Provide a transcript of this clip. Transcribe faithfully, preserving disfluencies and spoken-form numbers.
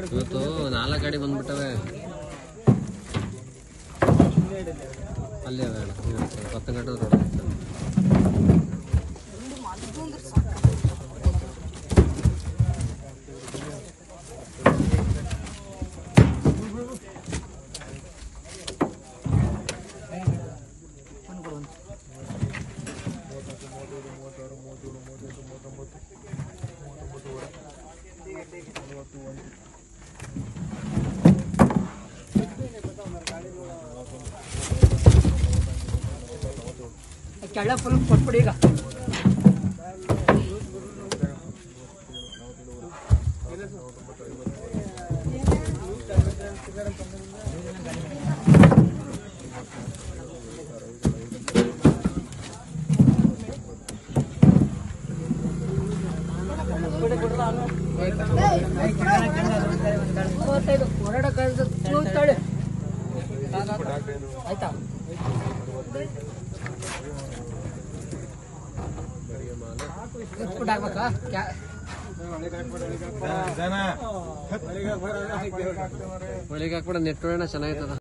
ಇವತ್ತು ನಾಲ್ಕು ಗಾಡಿ ಬಂದ್ಬಿಟ್ಟವೆ ಅಲ್ಲೇ ಬೇಡ ಪತ್ತು ಗಂಟೆ ರೋಡ್ ಕೆಳ ಫುಲ್ ಕೊಟ್ಬಿಡಿ ಈಗ ಆಯ್ತಾ ಒಳಗೆ ಹಾಕ್ಬಿಡ ನೆಟ್ ಚೆನ್ನಾಗಿರ್ತದ.